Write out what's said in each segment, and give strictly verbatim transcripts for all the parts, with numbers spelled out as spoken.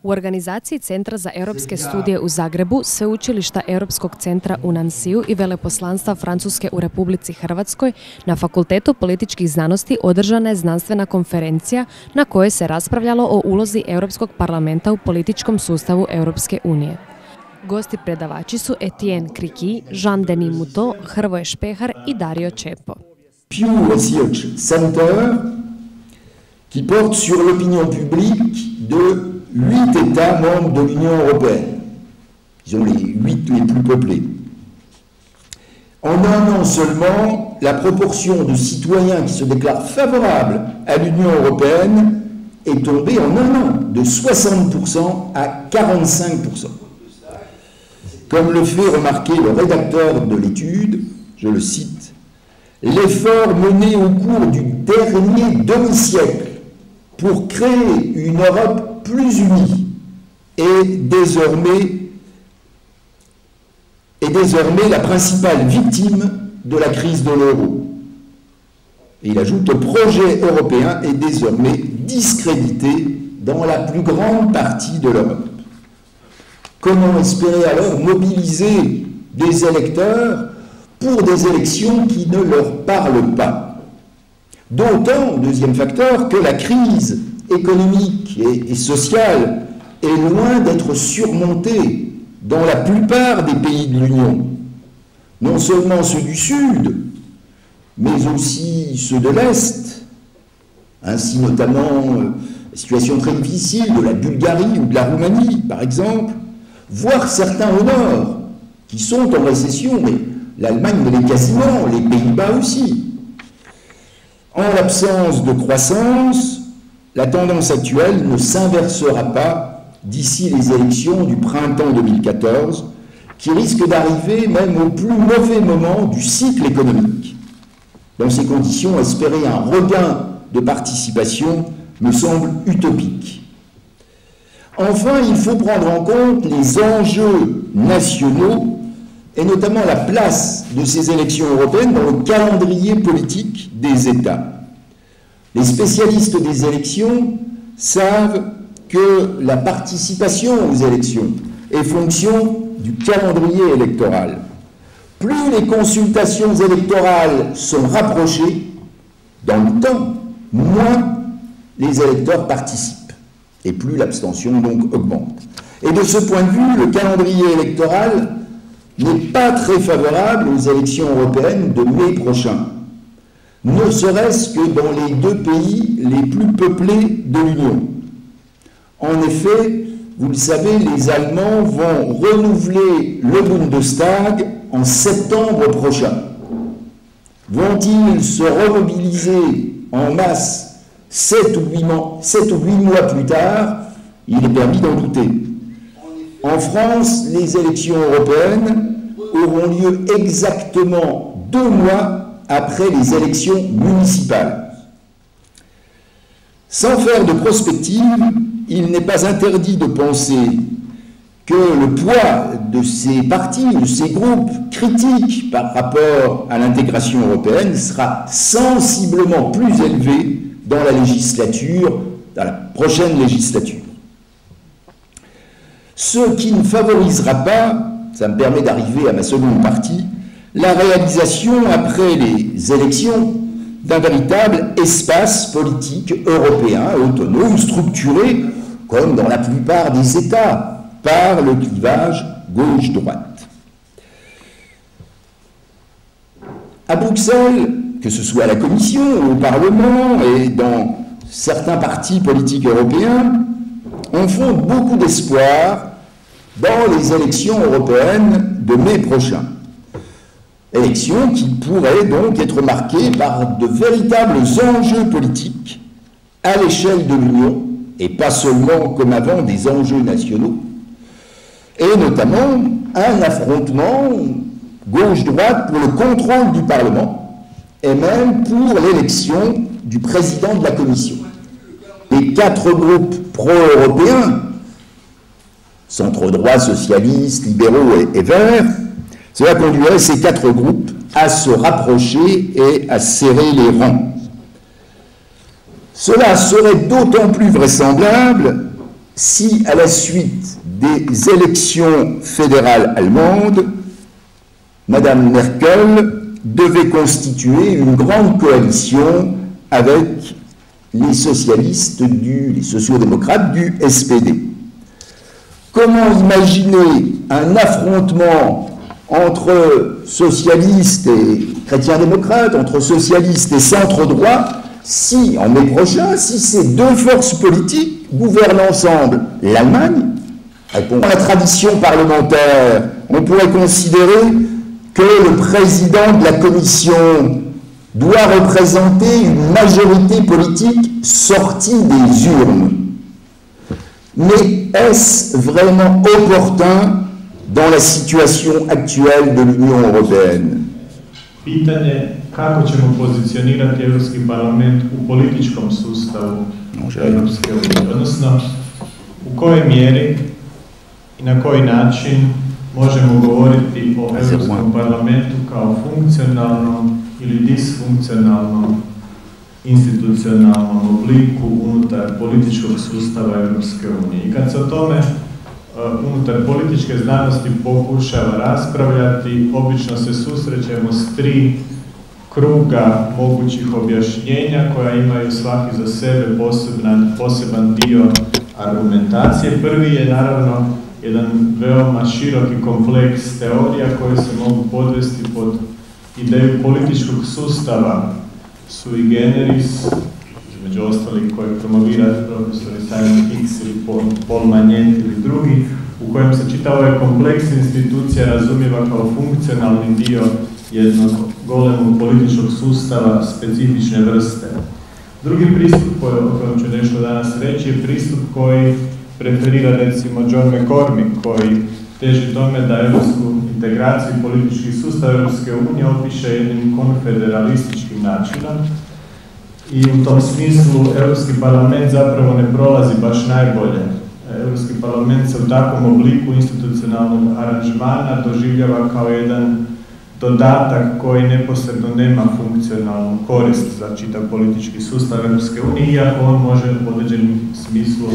U organizaciji Centra za europske studije u Zagrebu, Sveučilišta Europskog centra u Nansiju i Veleposlanstva Francuske u Republici Hrvatskoj na Fakultetu političkih znanosti održana je znanstvena konferencija na kojoj se raspravljalo o ulozi Europskog parlamenta u političkom sustavu Europske unije. Gosti predavači su Etienne Kriki, Jean-Denis Moutot, Hrvoje Špehar i Dario Čepo. Pew Research Center qui porte sur l'opinion publique de huit États membres de l'Union européenne. Ils ont les huit les plus peuplés. En un an seulement, la proportion de citoyens qui se déclarent favorables à l'Union européenne est tombée en un an, de soixante pour cent à quarante-cinq pour cent. Comme le fait remarquer le rédacteur de l'étude, je le cite, « L'effort mené au cours du dernier demi-siècle pour créer une Europe plus unie est désormais, est désormais la principale victime de la crise de l'euro. » Et il ajoute « Le projet européen est désormais discrédité dans la plus grande partie de l'Europe. » Comment espérer alors mobiliser des électeurs pour des élections qui ne leur parlent pas? D'autant, deuxième facteur, que la crise économique et, et sociale est loin d'être surmontée dans la plupart des pays de l'Union. Non seulement ceux du Sud, mais aussi ceux de l'Est, ainsi notamment euh, la situation très difficile de la Bulgarie ou de la Roumanie, par exemple, voire certains au Nord, qui sont en récession, mais l'Allemagne l'est quasiment, les Pays-Bas aussi. En l'absence de croissance, la tendance actuelle ne s'inversera pas d'ici les élections du printemps deux mille quatorze, qui risquent d'arriver même au plus mauvais moment du cycle économique. Dans ces conditions, espérer un regain de participation me semble utopique. Enfin, il faut prendre en compte les enjeux nationaux et notamment la place de ces élections européennes dans le calendrier politique des États. Les spécialistes des élections savent que la participation aux élections est fonction du calendrier électoral. Plus les consultations électorales sont rapprochées dans le temps, moins les électeurs participent. Et plus l'abstention donc augmente. Et de ce point de vue, le calendrier électoral n'est pas très favorable aux élections européennes de mai prochain, ne serait-ce que dans les deux pays les plus peuplés de l'Union. En effet, vous le savez, les Allemands vont renouveler le Bundestag en septembre prochain. Vont-ils se remobiliser en masse Sept ou, huit mois, sept ou huit mois plus tard? Il est permis d'en douter. En France, les élections européennes auront lieu exactement deux mois après les élections municipales. Sans faire de prospective, il n'est pas interdit de penser que le poids de ces partis, de ces groupes critiques par rapport à l'intégration européenne sera sensiblement plus élevé dans la législature, dans la prochaine législature. Ce qui ne favorisera pas, ça me permet d'arriver à ma seconde partie, la réalisation après les élections d'un véritable espace politique européen autonome, structuré, comme dans la plupart des États, par le clivage gauche-droite. À Bruxelles, que ce soit à la Commission, au Parlement et dans certains partis politiques européens, on fonde beaucoup d'espoir dans les élections européennes de mai prochain. Élections qui pourraient donc être marquées par de véritables enjeux politiques à l'échelle de l'Union, et pas seulement comme avant des enjeux nationaux, et notamment un affrontement gauche-droite pour le contrôle du Parlement, et même pour l'élection du président de la Commission. Les quatre groupes pro-européens, centre-droit, socialistes, libéraux et, et verts, cela conduirait ces quatre groupes à se rapprocher et à serrer les rangs. Cela serait d'autant plus vraisemblable si, à la suite des élections fédérales allemandes, Madame Merkel devait constituer une grande coalition avec les socialistes, du, les sociodémocrates du S P D. Comment imaginer un affrontement entre socialistes et chrétiens-démocrates, entre socialistes et centre-droit, si, en mai prochain, si ces deux forces politiques gouvernent ensemble l'Allemagne? Dans la tradition parlementaire, on pourrait considérer que le président de la Commission doit représenter une majorité politique sortie des urnes. Mais est-ce vraiment opportun dans la situation actuelle de l'Union européenne? Pitanje kako ćemo pozicionirati Europski parlament u političkom sustavu Europske unije, odnosno u kojoj mjeri i na koji način možemo govoriti o Europskom parlamentu kao funkcionalnom ili disfunkcionalnom institucionalnom obliku unutar političkog sustava Europske unije. I kad se o tome unutar političke znanosti pokušava raspravljati, obično se susrećemo s tri kruga mogućih objašnjenja koja imaju svaki za sebe poseban, poseban dio argumentacije. Prvi je naravno jedan veoma široki kompleks teorija koje se mogu podvesti pod ideju političkog sustava sui generis, između ostalih koje promovira profesori Simon Hicks ili Paul, Paul Magnet ili drugi, u kojem se čitav ovaj kompleks institucija razumijeva kao funkcionalni dio jednog golemog političkog sustava specifične vrste. Drugi pristup o kojem ću nešto danas reći je pristup koji preferira recimo John McCormick, koji teži tome da europsku integraciju i politički sustav Europske unije opiše jednim konfederalističkim načinom. I u tom smislu Europski parlament zapravo ne prolazi baš najbolje. Europski parlament se u takvom obliku institucionalnog aranžmana doživljava kao jedan dodatak koji neposredno nema funkcionalnu korist za čitav politički sustav Europske unije, iako on može u određenom smislu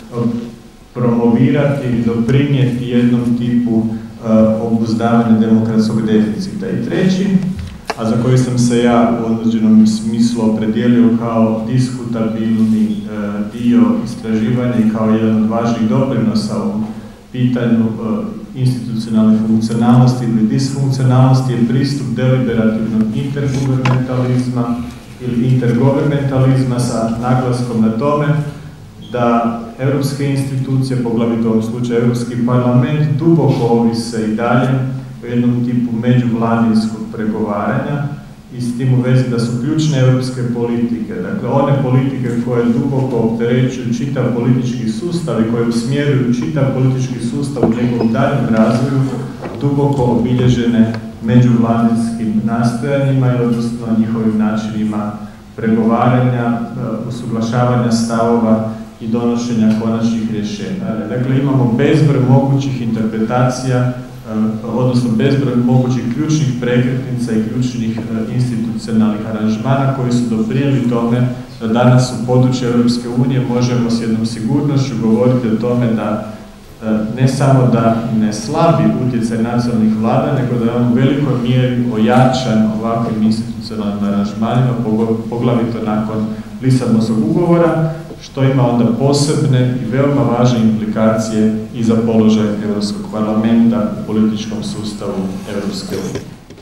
promovirati i doprinijeti jednom tipu uh, obuzdavanja demokratskog deficita. I treći, a za koji sam se ja u određenom smislu opredijelio kao diskutabilni uh, dio istraživanja i kao jedan od važnih doprinosa u pitanju uh, institucionalne funkcionalnosti ili disfunkcionalnosti je pristup deliberativnog intergovernmentalizma ili intergovernmentalizma sa naglaskom na tome da europske institucije, poglavito u ovom slučaju Europski parlament, duboko ovise i dalje o jednom tipu međuvladinskog pregovaranja i s tim u vezi da su ključne europske politike, dakle one politike koje duboko opterećuju čitav politički sustav i koje usmjeruju čitav politički sustav u njegovom daljem razvoju, duboko obilježene međuvladinskim nastojanjima i odnosno njihovim načinima pregovaranja, usuglašavanja stavova i donošenja konačnih rješenja. Dakle, imamo bezbroj mogućih interpretacija, odnosno bezbroj mogućih ključnih prekretnica i ključnih institucionalnih aranžmana koji su doprinijeli tome da danas u području Europske unije možemo s jednom sigurnošću govoriti o tome da ne samo da ne slabi utjecaj nacionalnih vlada, nego da je on u velikoj mjeri ojačan ovakvim institucionalnim aranžmanima, poglavito nakon Lisabonskog ugovora, što ima onda posebne i veoma važne implikacije i za položaj Europskog parlamenta u političkom sustavu Europske unije.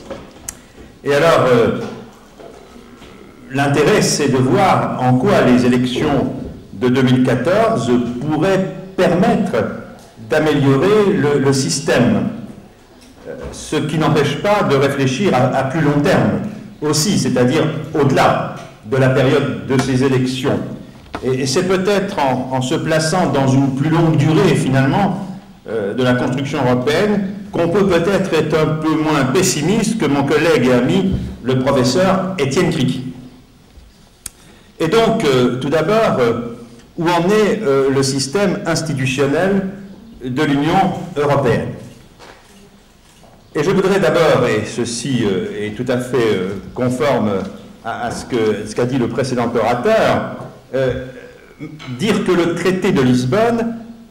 Et alors, euh, l'intérêt, c'est de voir en quoi les élections de deux mille quatorze pourraient permettre d'améliorer le, le système, ce qui n'empêche pas de réfléchir à, à plus long terme aussi, c'est-à-dire au-delà de la période de ces élections. Et, et c'est peut-être en, en se plaçant dans une plus longue durée, finalement, euh, de la construction européenne, qu'on peut peut-être être un peu moins pessimiste que mon collègue et ami, le professeur Étienne Criqui. Et donc, euh, tout d'abord, euh, où en est euh, le système institutionnel de l'Union européenne? Et je voudrais d'abord, et ceci euh, est tout à fait euh, conforme à, à ce que, ce qu'a dit le précédent orateur, euh, dire que le traité de Lisbonne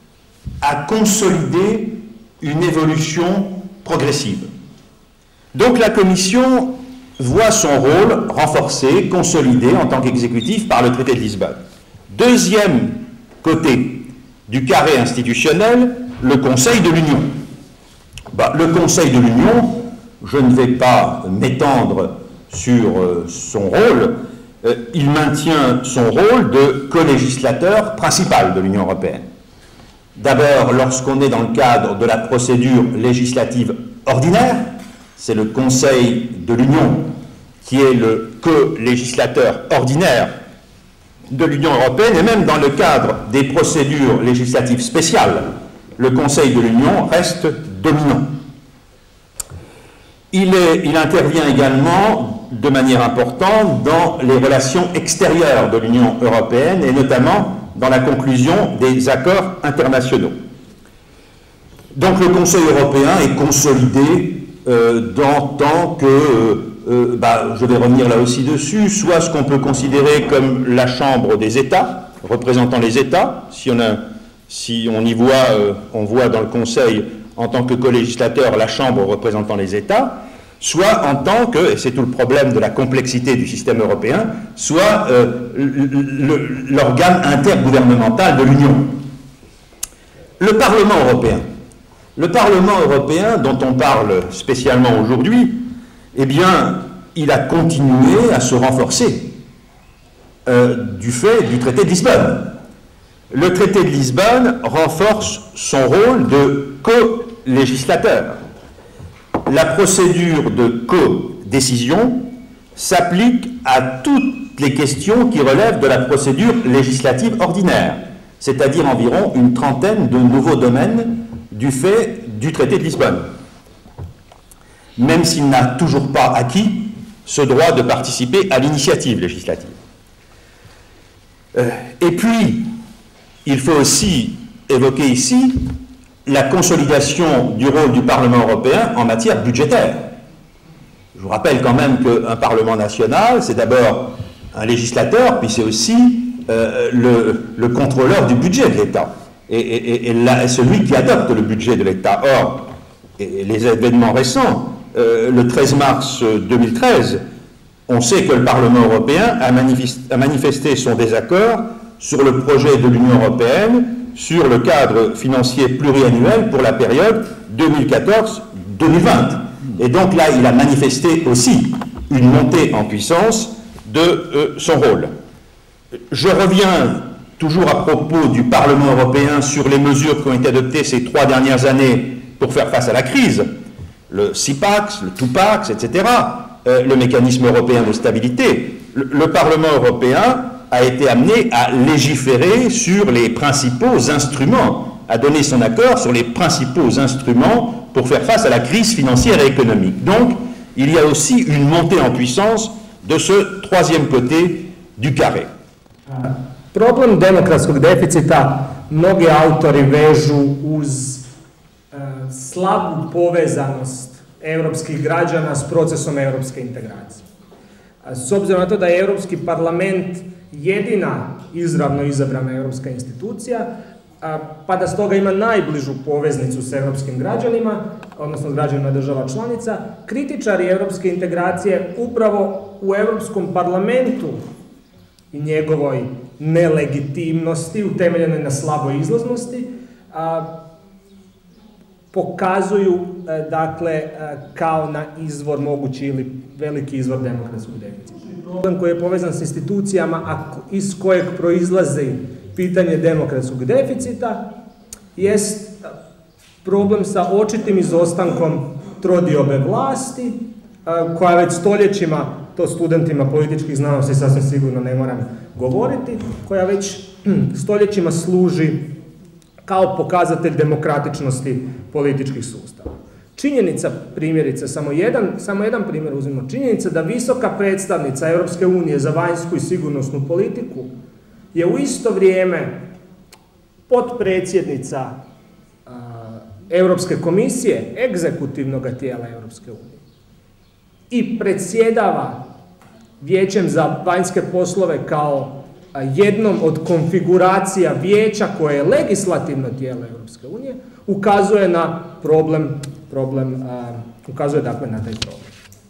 à consolider une évolution progressive. Donc la Commission voit son rôle renforcé, consolidé en tant qu'exécutif par le traité de Lisbonne. Deuxième côté du carré institutionnel, le Conseil de l'Union. Bah, le Conseil de l'Union, je ne vais pas m'étendre sur euh, son rôle, euh, il maintient son rôle de co-législateur principal de l'Union européenne. D'abord, lorsqu'on est dans le cadre de la procédure législative ordinaire, c'est le Conseil de l'Union qui est le co-législateur ordinaire de l'Union européenne, et même dans le cadre des procédures législatives spéciales, le Conseil de l'Union reste dominant. Il, est, il intervient également de manière importante dans les relations extérieures de l'Union européenne, et notamment dans la conclusion des accords internationaux. Donc le Conseil européen est consolidé euh, dans tant que, euh, euh, bah, je vais revenir là aussi dessus, soit ce qu'on peut considérer comme la Chambre des États, représentant les États, si on, a, si on y voit, euh, on voit dans le Conseil en tant que co-législateur la Chambre représentant les États, soit en tant que, et c'est tout le problème de la complexité du système européen, soit euh, l'organe intergouvernemental de l'Union. Le Parlement européen. Le Parlement européen, dont on parle spécialement aujourd'hui, eh bien, il a continué à se renforcer euh, du fait du traité de Lisbonne. Le traité de Lisbonne renforce son rôle de co-législateur. La procédure de co-décision s'applique à toutes les questions qui relèvent de la procédure législative ordinaire, c'est-à-dire environ une trentaine de nouveaux domaines du fait du traité de Lisbonne, même s'il n'a toujours pas acquis ce droit de participer à l'initiative législative. Euh, et puis, il faut aussi évoquer ici la consolidation du rôle du Parlement européen en matière budgétaire. Je vous rappelle quand même qu'un Parlement national, c'est d'abord un législateur, puis c'est aussi euh, le, le contrôleur du budget de l'État, et, et, et là, celui qui adopte le budget de l'État. Or, et les événements récents, euh, le treize mars deux mille treize, on sait que le Parlement européen a manifesté, a manifesté son désaccord sur le projet de l'Union européenne sur le cadre financier pluriannuel pour la période deux mille quatorze deux mille vingt. Et donc là, il a manifesté aussi une montée en puissance de euh, son rôle. Je reviens toujours à propos du Parlement européen sur les mesures qui ont été adoptées ces trois dernières années pour faire face à la crise, le six pack, le two pack, et cetera, euh, le mécanisme européen de stabilité. Le, le Parlement européen a été amené à légiférer sur les principaux instruments, à donner son accord sur les principaux instruments pour faire face à la crise financière et économique. Donc, il y a aussi une montée en puissance de ce troisième côté du carré. Problem demokratskog deficita mnogi autori vežu uz uh, slabu povezanost europskih građana s procesom europske integracije. A s obzirom na to da je Europski parlament jedina izravno izabrana europska institucija, a, pa da stoga ima najbližu poveznicu s europskim građanima, odnosno s građanima država članica, kritičari europske integracije upravo u Europskom parlamentu i njegovoj nelegitimnosti, utemeljenoj na slaboj izlaznosti, a, pokazuju, a, dakle, a, kao na izvor mogući ili veliki izvor demokratskog deficita. Problem koji je povezan s institucijama, a iz kojeg proizlazi pitanje demokratskog deficita, jest problem sa očitim izostankom trodiobe vlasti, a, koja već stoljećima, to studentima političkih znanosti sasvim sigurno ne moram govoriti, koja već stoljećima služi kao pokazatelj demokratičnosti političkih sustava. Činjenica, primjerice, samo jedan, samo jedan primjer uzmimo, činjenica da visoka predstavnica Europske unije za vanjsku i sigurnosnu politiku je u isto vrijeme potpredsjednica uh, Europske komisije, egzekutivnog tijela Europske unije, i predsjedava Vijećem za vanjske poslove kao jednom od konfiguracija vijeća koje je legislativno tijelo Europske unije ukazuje na problem, problem a, ukazuje dakle na taj problem.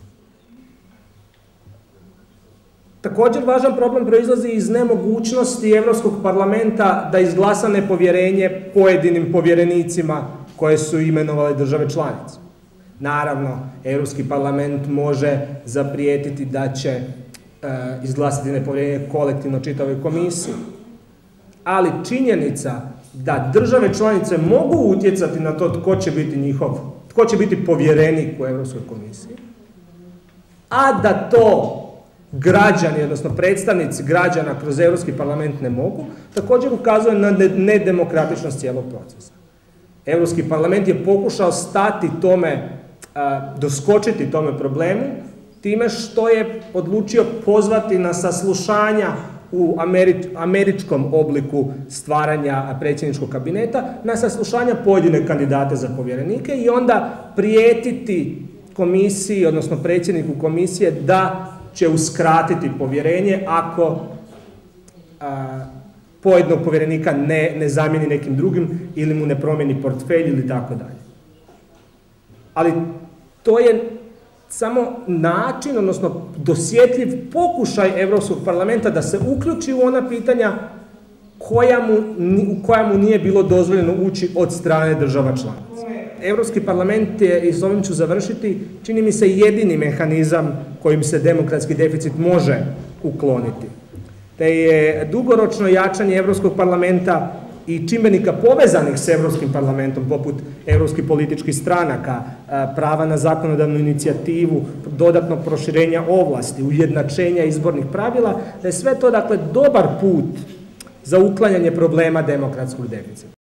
Također važan problem proizlazi iz nemogućnosti Europskog parlamenta da izglasa nepovjerenje pojedinim povjerenicima koje su imenovale države članice. Naravno, Europski parlament može zaprijetiti da će e, izglasati nepovjerenje kolektivno čitavoj komisiji, ali činjenica da države članice mogu utjecati na to tko će biti njihov, tko će biti povjerenik u Europskoj komisiji, a da to građani, odnosno predstavnici građana kroz Europski parlament ne mogu, također ukazuje na nedemokratičnost cijelog procesa. Europski parlament je pokušao stati tome, doskočiti tome problemu, time što je odlučio pozvati na saslušanja u američkom obliku stvaranja predsjedničkog kabineta, na saslušanja pojedine kandidate za povjerenike i onda prijetiti komisiji, odnosno predsjedniku komisije, da će uskratiti povjerenje ako a, pojedinog povjerenika ne, ne zamijeni nekim drugim ili mu ne promijeni portfelj ili tako dalje. Ali to je samo način, odnosno dosjetljiv pokušaj Europskog parlamenta da se uključi u ona pitanja koja mu, u koja mu nije bilo dozvoljeno ući od strane država članica. Europski parlament je, i s ovim ću završiti, čini mi se jedini mehanizam kojim se demokratski deficit može ukloniti. Te je dugoročno jačanje Europskog parlamenta i čimbenika povezanih s Europskim parlamentom, poput europskih političkih stranaka, prava na zakonodavnu inicijativu, dodatnog proširenja ovlasti, ujednačenja izbornih pravila, da je sve to dakle dobar put za uklanjanje problema demokratskog deficita.